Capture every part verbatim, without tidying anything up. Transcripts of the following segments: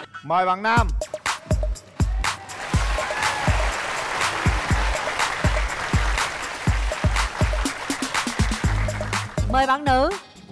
Mời bạn nam. Mời bạn nữ.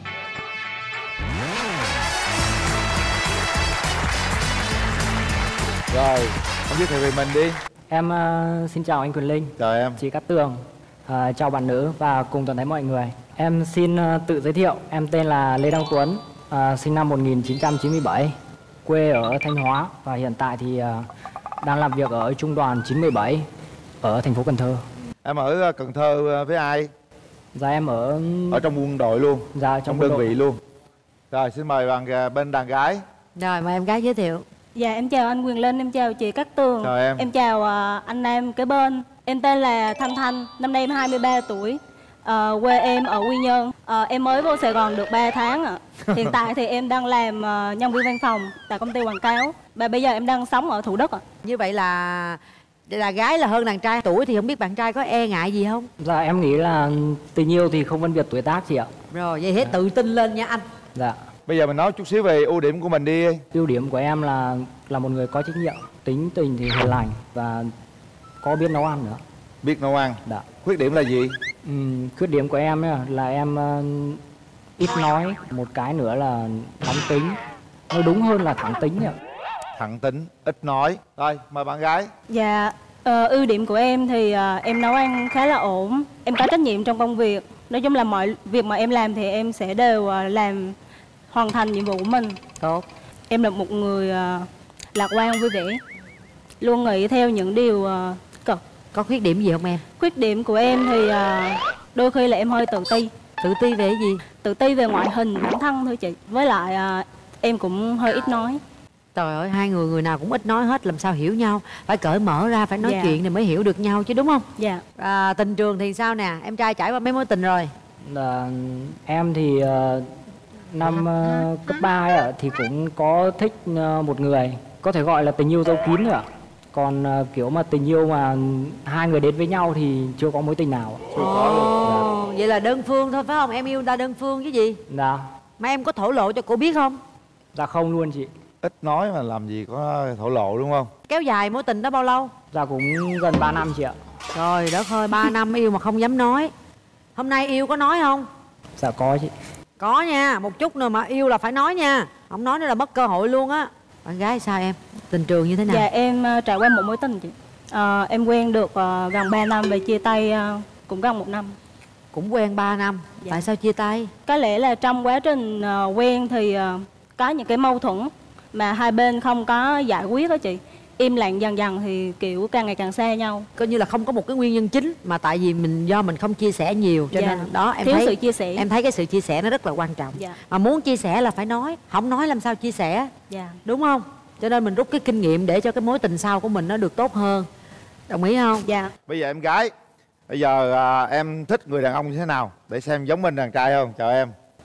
Rồi, ông giới thiệu về mình đi. Em uh, xin chào anh Quyền Linh. Chào em. Chị Cát Tường. Uh, chào bạn nữ và cùng toàn thể mọi người. Em xin uh, tự giới thiệu. Em tên là Lê Đăng Tuấn, uh, sinh năm một nghìn chín trăm chín mươi bảy, quê ở Thanh Hóa và hiện tại thì uh, đang làm việc ở Trung đoàn chín một bảy ở thành phố Cần Thơ. Em ở Cần Thơ với ai? Dạ em ở ở trong quân đội luôn. Dạ trong, trong đơn vị luôn. Rồi xin mời bạn bên đàn gái. Rồi mời em gái giới thiệu. Dạ em chào anh Quyền Linh, em chào chị Cát Tường. Chào em. Em chào uh, anh em kế bên. Em tên là Thanh Thanh, năm nay em hai mươi ba tuổi. Uh, quê em ở Quy Nhơn. Uh, em mới vô Sài Gòn được ba tháng ạ. À. Hiện tại thì em đang làm uh, nhân viên văn phòng tại công ty quảng cáo. Và bây giờ em đang sống ở Thủ Đức ạ. À. Như vậy là là gái là hơn đàn trai tuổi, thì không biết bạn trai có e ngại gì không? Dạ em nghĩ là tình yêu thì không phân biệt tuổi tác chị ạ. Rồi vậy hết tự tin lên nha anh. Dạ. Bây giờ mình nói chút xíu về ưu điểm của mình đi. Ưu điểm của em là là một người có trách nhiệm, tính tình thì hiền lành và có biết nấu ăn nữa. Biết nấu ăn. Dạ. Khuyết điểm là gì? Uhm, khuyết điểm của em ấy, là em uh, ít nói. Một cái nữa là nóng tính. Nói đúng hơn là thẳng tính ạ. Thẳng tính, ít nói. Rồi mời bạn gái. Dạ uh, ưu điểm của em thì uh, em nấu ăn khá là ổn. Em có trách nhiệm trong công việc. Nói chung là mọi việc mà em làm thì em sẽ đều uh, làm hoàn thành nhiệm vụ của mình. Tốt. Em là một người uh, lạc quan vui vẻ, luôn nghĩ theo những điều uh, cực. Có khuyết điểm gì không em? Khuyết điểm của em thì uh, đôi khi là em hơi tự ti. Tự ti về cái gì? Tự ti về ngoại hình bản thân thôi chị. Với lại uh, em cũng hơi ít nói. Trời ơi, hai người người nào cũng ít nói hết, làm sao hiểu nhau? Phải cởi mở ra, phải nói dạ. chuyện thì mới hiểu được nhau chứ, đúng không? Dạ. À, tình trường thì sao nè? Em trai trải qua mấy mối tình rồi? À, em thì uh, năm uh, cấp ba ấy, ạ, thì cũng có thích uh, một người, có thể gọi là tình yêu dấu kín rồi ạ. Còn uh, kiểu mà tình yêu mà hai người đến với nhau thì chưa có mối tình nào. Chưa có luôn. Dạ. Vậy là đơn phương thôi phải không? Em yêu người ta đơn phương chứ gì? Dạ. Mà em có thổ lộ cho cô biết không? Dạ không luôn chị. Ít nói mà làm gì có thổ lộ đúng không? Kéo dài mối tình đó bao lâu? Dạ cũng gần ba năm chị ạ. Trời đất ơi, ba năm yêu mà không dám nói. Hôm nay yêu có nói không? Dạ có chị. Có nha, một chút nữa mà yêu là phải nói nha. Không nói nữa là mất cơ hội luôn á. Bạn gái sao em? Tình trường như thế nào? Dạ em uh, trải qua một mối tình chị. Uh, em quen được uh, gần ba năm và chia tay uh, cũng gần một năm. Cũng quen ba năm. Dạ. Tại sao chia tay? Có lẽ là trong quá trình uh, quen thì uh, có những cái mâu thuẫn mà hai bên không có giải quyết đó chị. Im lặng dần dần thì kiểu càng ngày càng xa nhau. Coi như là không có một cái nguyên nhân chính, mà tại vì mình do mình không chia sẻ nhiều cho dạ. nên đó em thiếu thấy sự chia sẻ. Em thấy cái sự chia sẻ nó rất là quan trọng. Dạ. Mà muốn chia sẻ là phải nói, không nói làm sao chia sẻ. Dạ. Đúng không? Cho nên mình rút cái kinh nghiệm để cho cái mối tình sau của mình nó được tốt hơn. Đồng ý không? Dạ. Bây giờ em gái, bây giờ à, em thích người đàn ông như thế nào để xem giống mình đàn trai không? Chào em.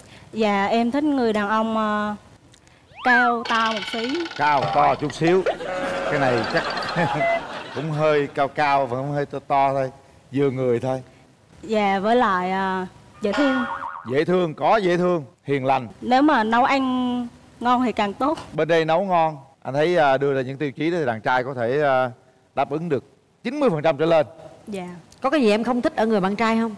Dạ em thích người đàn ông uh, cao to một xí. Cao to chút xíu. Cái này chắc cũng hơi cao cao và cũng hơi to to thôi, vừa người thôi. Dạ với lại uh, dễ thương. Dễ thương, có dễ thương, hiền lành. Nếu mà nấu ăn ngon thì càng tốt. Bên đây nấu ngon. Anh thấy uh, đưa ra những tiêu chí để đàn trai có thể uh, đáp ứng được chín mươi phần trăm trở lên. Dạ. Có cái gì em không thích ở người bạn trai không?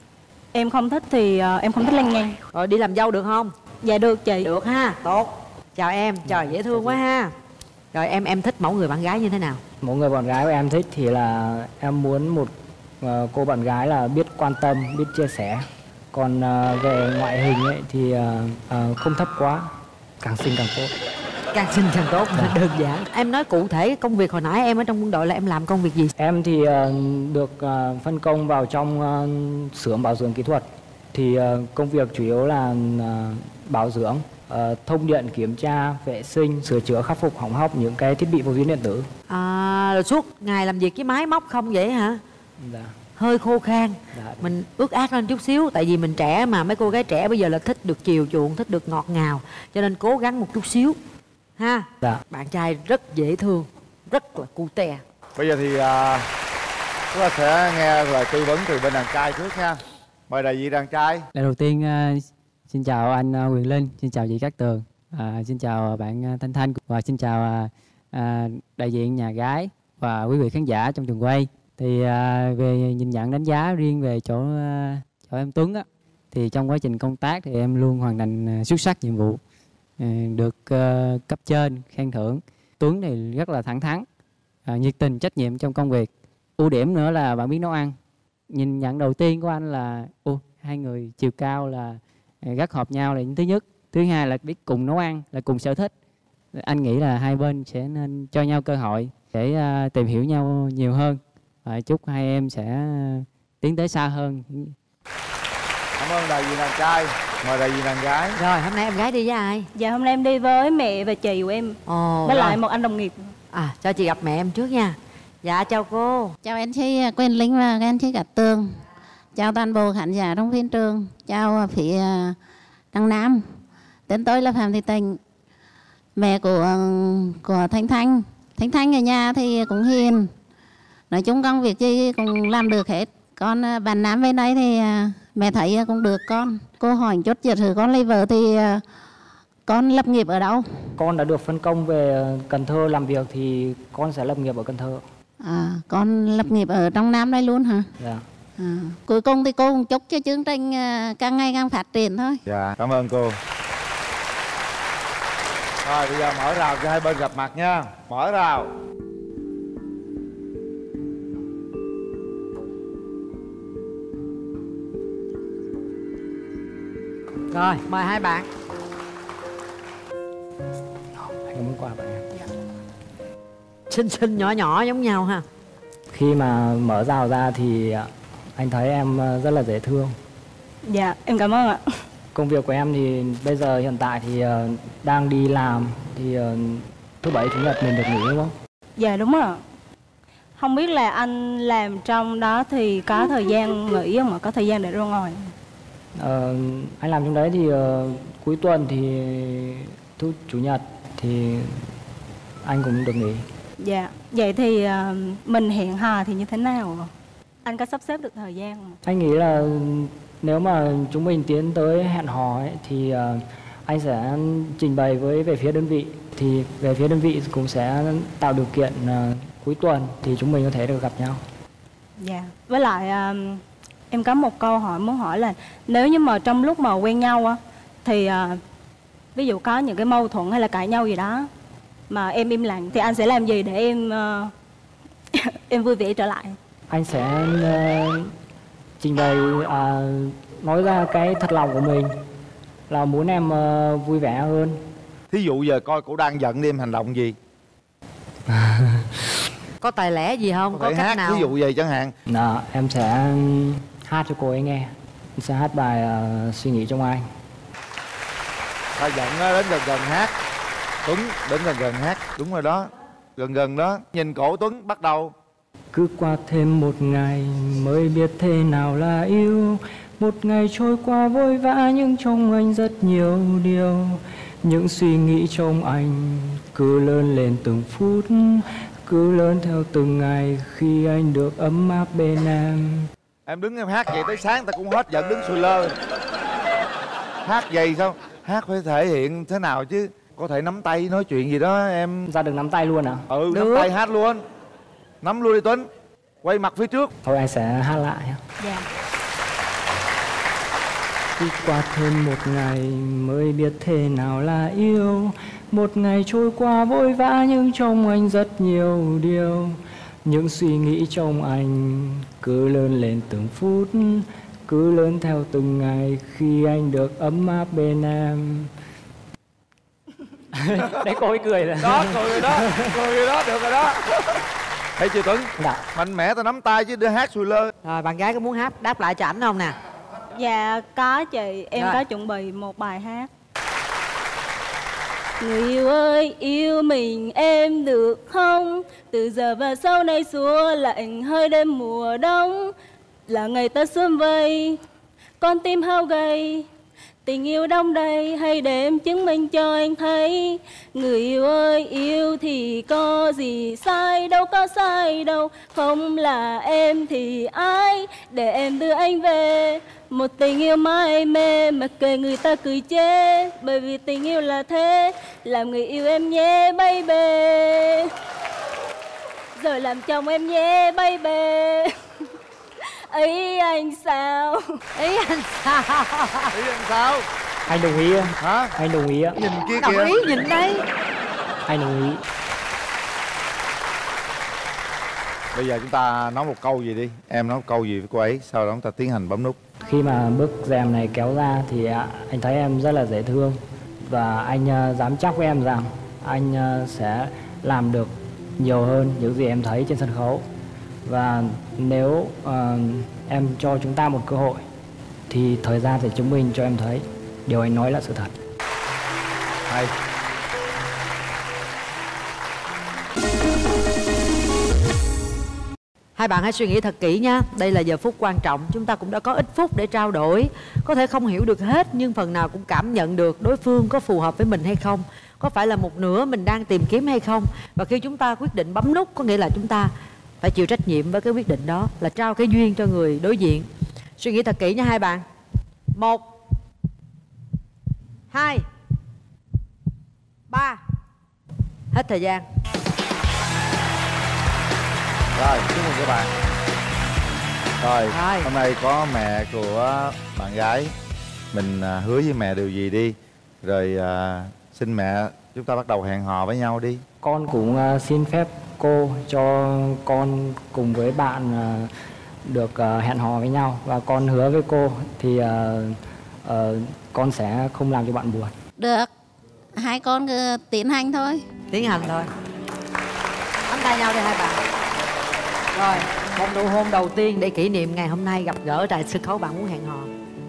Em không thích thì uh, em không thích lăng nhăng. Rồi đi làm dâu được không? Dạ được chị. Được ha, tốt. Chào em, trời dễ thương quá ha. Rồi em em thích mẫu người bạn gái như thế nào? Một người bạn gái của em thích thì là em muốn một uh, cô bạn gái là biết quan tâm, biết chia sẻ. Còn uh, về ngoại hình ấy thì uh, uh, không thấp quá, càng xinh càng tốt. Càng xinh càng tốt, dạ. Đơn giản. Em nói cụ thể công việc hồi nãy em ở trong quân đội là em làm công việc gì? Em thì uh, được uh, phân công vào trong uh, xưởng bảo dưỡng kỹ thuật. Thì uh, công việc chủ yếu là uh, bảo dưỡng, uh, thông điện, kiểm tra, vệ sinh, sửa chữa, khắc phục hỏng hóc những cái thiết bị vô tuyến điện tử. À, rồi suốt ngày làm việc với máy móc không vậy hả? Dạ. Hơi khô khan. Dạ. Mình ước ác lên chút xíu. Tại vì mình trẻ mà, mấy cô gái trẻ bây giờ là thích được chiều chuộng, thích được ngọt ngào. Cho nên cố gắng một chút xíu ha. Dạ. Bạn trai rất dễ thương, rất là cute. Bây giờ thì uh, chúng ta sẽ nghe lời tư vấn từ bên đàn trai trước nha. Mời đại diện đàn trai. Lần đầu tiên uh, xin chào anh uh, Quyền Linh, xin chào chị Cát Tường. À, xin chào bạn Thanh Thanh và xin chào à, à, đại diện nhà gái và quý vị khán giả trong trường quay. Thì à, về nhìn nhận đánh giá riêng về chỗ à, chỗ em Tuấn á, thì trong quá trình công tác thì em luôn hoàn thành à, xuất sắc nhiệm vụ, à, được à, cấp trên khen thưởng. Tuấn thì rất là thẳng thắn, à, nhiệt tình, trách nhiệm trong công việc. Ưu điểm nữa là bạn biết nấu ăn. Nhìn nhận đầu tiên của anh là ô, hai người chiều cao là rất hợp nhau là những thứ nhất. Thứ hai là biết cùng nấu ăn, là cùng sở thích. Anh nghĩ là hai bên sẽ nên cho nhau cơ hội để uh, tìm hiểu nhau nhiều hơn. Và chúc hai em sẽ uh, tiến tới xa hơn. Cảm ơn đại diện đàn trai. Mời đại diện đàn gái. Rồi hôm nay em gái đi với ai? Dạ hôm nay em đi với mẹ và chị của em. Ồ, với rồi. lại một anh đồng nghiệp. À, cho chị gặp mẹ em trước nha. Dạ chào cô. Chào anh chị Quyền Linh và các anh chị Cát Tường. Chào toàn bộ khán giả trong phim trường. Chào phía Đăng Nam. Tên tôi là Phạm Thị Tình, mẹ của của Thanh Thanh. Thanh Thanh ở nhà thì cũng hiền, nói chung công việc gì cũng làm được hết. Con bạn Nam bên đây thì mẹ thấy cũng được con. Cô hỏi chút giờ thử con lấy vợ thì con lập nghiệp ở đâu? Con đã được phân công về Cần Thơ làm việc thì con sẽ lập nghiệp ở Cần Thơ. À, con lập nghiệp ở trong Nam đây luôn hả? Dạ. À, cuối cùng thì cô cũng chúc cho chương trình càng ngày càng phát triển thôi. Dạ, cảm ơn cô. Rồi bây giờ mở rào cho hai bên gặp mặt nha. Mở rào. Rồi mời hai bạn. Anh muốn qua bạn em. Xinh xinh nhỏ nhỏ giống nhau ha. Khi mà mở rào ra thì anh thấy em rất là dễ thương. Dạ em cảm ơn ạ. Công việc của em thì bây giờ hiện tại thì uh, đang đi làm thì uh, thứ bảy chủ nhật mình được nghỉ đúng không? Dạ đúng rồi. Không biết là anh làm trong đó thì có thời gian nghỉ không ạ? Có thời gian để ra ngoài? Uh, anh làm trong đấy thì uh, cuối tuần thì thứ chủ nhật thì anh cũng được nghỉ. Dạ. Vậy thì uh, mình hẹn hò thì như thế nào? Anh có sắp xếp được thời gian không? Anh nghĩ là nếu mà chúng mình tiến tới hẹn hò ấy, thì uh, anh sẽ trình bày với về phía đơn vị, thì về phía đơn vị cũng sẽ tạo điều kiện uh, cuối tuần thì chúng mình có thể được gặp nhau. Dạ. Với lại uh, em có một câu hỏi muốn hỏi là nếu như mà trong lúc mà quen nhau á thì uh, ví dụ có những cái mâu thuẫn hay là cãi nhau gì đó mà em im lặng thì anh sẽ làm gì để em uh, em vui vẻ trở lại? Anh sẽ uh, trình bày uh, nói ra cái thật lòng của mình là muốn em uh, vui vẻ hơn. Thí dụ giờ coi cổ đang giận đi, em hành động gì? Có tài lẻ gì không? Có, có cách hát, nào? thí dụ vậy chẳng hạn. Đó, em sẽ hát cho cô ấy nghe. Em sẽ hát bài uh, Suy Nghĩ Trong Anh. Ta giận á, đến gần gần hát. Tuấn đến gần gần hát. Đúng rồi đó. Gần gần đó. Nhìn cổ Tuấn bắt đầu. Cứ qua thêm một ngày mới biết thế nào là yêu. Một ngày trôi qua vội vã nhưng trong anh rất nhiều điều. Những suy nghĩ trong anh cứ lớn lên từng phút, cứ lớn theo từng ngày khi anh được ấm áp bên em. Em đứng em hát vậy tới sáng ta cũng hết giận, đứng sùi lơ. Hát vậy sao? Hát phải thể hiện thế nào chứ? Có thể nắm tay nói chuyện gì đó em. Ra được nắm tay luôn à? Ừ, được. nắm tay hát luôn. Nắm luôn đi Tuấn. Quay mặt phía trước. Thôi anh sẽ hát lại. Dạ. Cứ qua thêm một ngày mới biết thế nào là yêu. Một ngày trôi qua vội vã nhưng trong anh rất nhiều điều. Những suy nghĩ trong anh cứ lớn lên từng phút, cứ lớn theo từng ngày khi anh được ấm áp bên em. Đấy cô ấy cười rồi. Đó, cười rồi đó. Cười rồi đó, được rồi đó. Thấy chưa Tuấn? Dạ. Mạnh mẽ tao nắm tay chứ đưa hát sùi lơ. Rồi bạn gái có muốn hát đáp lại cho ảnh không nè? Dạ có chị, em Rồi. có chuẩn bị một bài hát. Người yêu ơi, yêu mình em được không? Từ giờ và sau này xua lạnh hơi đêm mùa đông. Là ngày ta sớm vây, con tim hao gầy. Tình yêu đông đầy hay để em chứng minh cho anh thấy. Người yêu ơi, yêu thì có gì sai, đâu có sai đâu. Không là em thì ai để em đưa anh về. Một tình yêu mãi mê, mặc kệ người ta cười chê. Bởi vì tình yêu là thế, làm người yêu em nhé baby. Rồi làm chồng em nhé baby. Ý anh sao? Ý anh sao? Ý anh sao? Anh đồng ý không? Hả? Anh đồng ý ạ. Nhìn kia Đồng kìa. ý nhìn đây. Anh đồng ý. Bây giờ chúng ta nói một câu gì đi. Em nói một câu gì với cô ấy, sau đó chúng ta tiến hành bấm nút. Khi mà bức rèm này kéo ra thì à, anh thấy em rất là dễ thương. Và anh à, dám chắc với em rằng anh à, sẽ làm được nhiều hơn những gì em thấy trên sân khấu. Và nếu à, em cho chúng ta một cơ hội thì thời gian sẽ chứng minh cho em thấy điều anh nói là sự thật. Hay. Hai bạn hãy suy nghĩ thật kỹ nha. Đây là giờ phút quan trọng. Chúng ta cũng đã có ít phút để trao đổi. Có thể không hiểu được hết, nhưng phần nào cũng cảm nhận được đối phương có phù hợp với mình hay không, có phải là một nửa mình đang tìm kiếm hay không. Và khi chúng ta quyết định bấm nút, có nghĩa là chúng ta phải chịu trách nhiệm với cái quyết định đó, là trao cái duyên cho người đối diện. Suy nghĩ thật kỹ nha hai bạn. Một, hai, ba. Hết thời gian. Rồi, chúc mừng các bạn. Rồi, Rồi. hôm nay có mẹ của bạn gái. Mình à, hứa với mẹ điều gì đi. Rồi à, xin mẹ chúng ta bắt đầu hẹn hò với nhau đi. Con cũng à, xin phép cô cho con cùng với bạn à, được à, hẹn hò với nhau. Và con hứa với cô thì à, à, con sẽ không làm cho bạn buồn. Được, hai con cứ tiến hành thôi. Tiến hành thôi. Nắm tay nhau đi hai bạn. Rồi, một nụ hôn đầu tiên để kỷ niệm ngày hôm nay gặp gỡ tại sân khấu Bạn Muốn Hẹn Hò.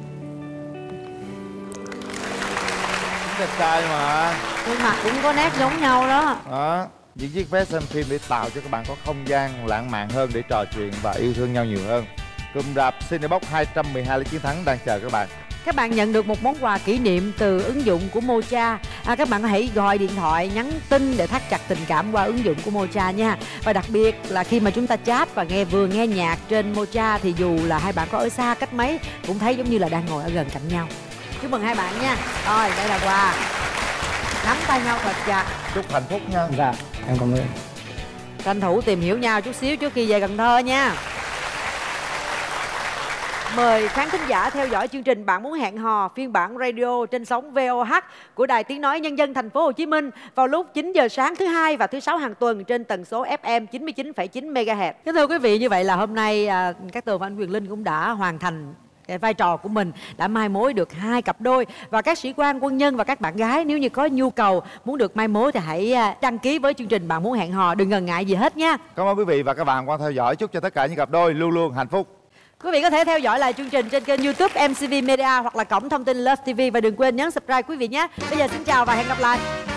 Đẹp trai mà. Nhưng mà cũng có nét giống nhau đó. Đó, những chiếc vé xem phim để tạo cho các bạn có không gian lãng mạn hơn để trò chuyện và yêu thương nhau nhiều hơn. Cụm rạp Cinebox hai trăm mười hai Lý Chiến Thắng đang chờ các bạn. Các bạn nhận được một món quà kỷ niệm từ ứng dụng của Mocha. à, Các bạn hãy gọi điện thoại, nhắn tin để thắt chặt tình cảm qua ứng dụng của Mocha nha. Và đặc biệt là khi mà chúng ta chat và nghe vừa nghe nhạc trên Mocha thì dù là hai bạn có ở xa cách mấy cũng thấy giống như là đang ngồi ở gần cạnh nhau. Chúc mừng hai bạn nha. Rồi, đây là quà. Nắm tay nhau thật chặt. Chúc hạnh phúc nha. Dạ, em cảm ơn. Tranh thủ tìm hiểu nhau chút xíu trước khi về Cần Thơ nha. Mời khán thính giả theo dõi chương trình Bạn Muốn Hẹn Hò phiên bản radio trên sóng vê o hát của Đài Tiếng Nói Nhân dân Thành phố Hồ Chí Minh vào lúc chín giờ sáng thứ hai và thứ sáu hàng tuần trên tần số ép em chín mươi chín phẩy chín mê ga héc. Kính thưa quý vị, như vậy là hôm nay à, các Tường và anh Quyền Linh cũng đã hoàn thành cái vai trò của mình, đã mai mối được hai cặp đôi. Và các sĩ quan quân nhân và các bạn gái nếu như có nhu cầu muốn được mai mối thì hãy đăng ký với chương trình Bạn Muốn Hẹn Hò, đừng ngần ngại gì hết nha. Cảm ơn quý vị và các bạn quan theo dõi. Chúc cho tất cả những cặp đôi luôn luôn hạnh phúc. Quý vị có thể theo dõi lại chương trình trên kênh YouTube em xê vê Media hoặc là cổng thông tin Love ti vi và đừng quên nhấn subscribe quý vị nhé. Bây giờ xin chào và hẹn gặp lại.